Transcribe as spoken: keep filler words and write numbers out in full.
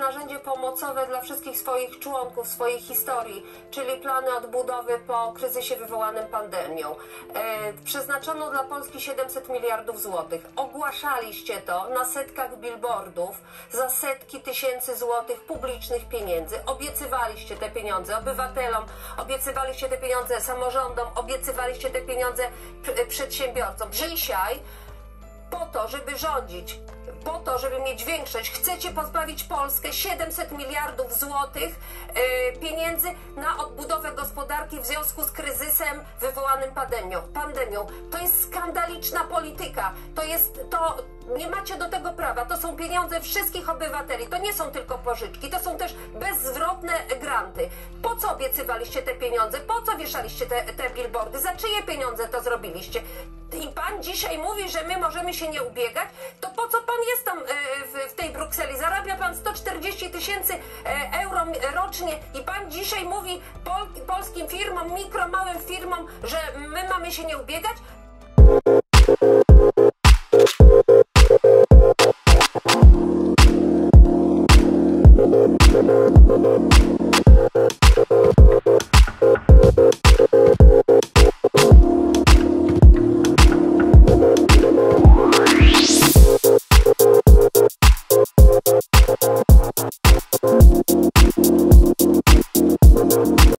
narzędzie pomocowe dla wszystkich swoich członków, swojej historii, czyli plany odbudowy po kryzysie wywołanym pandemią. E, przeznaczono dla Polski siedemset miliardów złotych. Ogłaszaliście to na setkach billboardów za setki tysięcy złotych publicznych pieniędzy. Obiecywaliście te pieniądze obywatelom, obiecywaliście te pieniądze samorządom, obiecywaliście te pieniądze przedsiębiorcom. Dzisiaj po to, żeby rządzić, po to, żeby mieć większość, chcecie pozbawić Polskę siedemset miliardów złotych yy, pieniędzy na odbudowę gospodarki w związku z kryzysem wywołanym pandemią. pandemią. To jest skandaliczna polityka. To jest to. Nie macie do tego prawa. To są pieniądze wszystkich obywateli. To nie są tylko pożyczki. To są też bezzwrotne granty. Po co obiecywaliście te pieniądze? Po co wieszaliście te, te billboardy? Za czyje pieniądze to zrobiliście? I pan dzisiaj mówi, że my możemy się nie ubiegać? To po co pan jest tam w, w tej Brukseli? Zarabia pan sto czterdzieści tysięcy euro rocznie i pan dzisiaj mówi pol, polskim firmom, mikro, małym firmom, że my mamy się nie ubiegać?